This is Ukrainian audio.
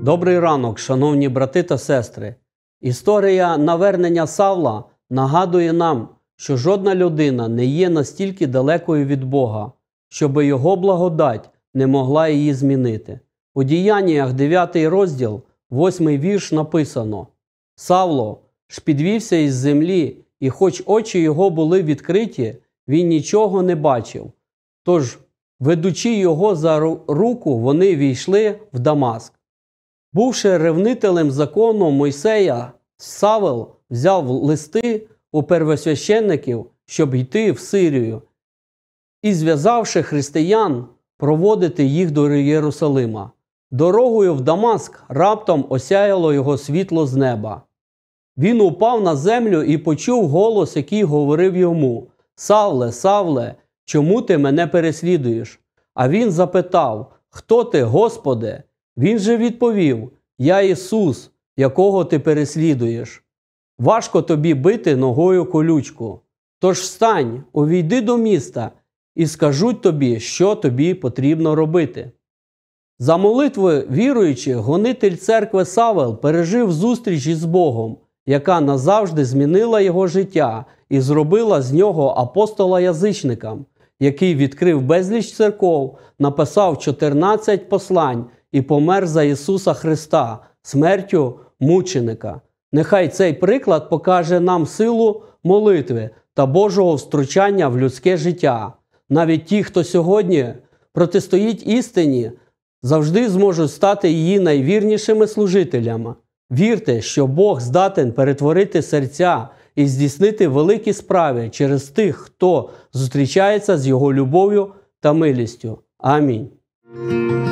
Добрий ранок, шановні брати та сестри. Історія навернення Савла нагадує нам, що жодна людина не є настільки далекою від Бога, щоби Його благодать не могла її змінити. У Діяннях 9 розділ, 8 вірш написано: «Савло ж підвівся із землі, і хоч очі його були відкриті, він нічого не бачив. Тож, ведучи його за руку, вони війшли в Дамаск». Бувши ревнителем закону Мойсея, Савл взяв листи у первосвящеників, щоб йти в Сирію, і, зв'язавши християн, проводити їх до Єрусалима. Дорогою в Дамаск раптом осяяло його світло з неба. Він упав на землю і почув голос, який говорив йому: «Савле, Савле, чому ти мене переслідуєш?» А він запитав: «Хто ти, Господи?» Він же відповів: «Я Ісус, якого ти переслідуєш. Важко тобі бити ногою колючку. Тож встань, увійди до міста, і скажуть тобі, що тобі потрібно робити». За молитвою віруючих гонитель церкви Савл пережив зустріч із Богом, яка назавжди змінила його життя і зробила з нього апостола-язичником, який відкрив безліч церков, написав 14 послань і помер за Ісуса Христа смертю мученика. Нехай цей приклад покаже нам силу молитви та Божого втручання в людське життя. Навіть ті, хто сьогодні протистоїть істині, завжди зможуть стати її найвірнішими служителями. Вірте, що Бог здатен перетворити серця і здійснити великі справи через тих, хто зустрічається з Його любов'ю та милістю. Амінь.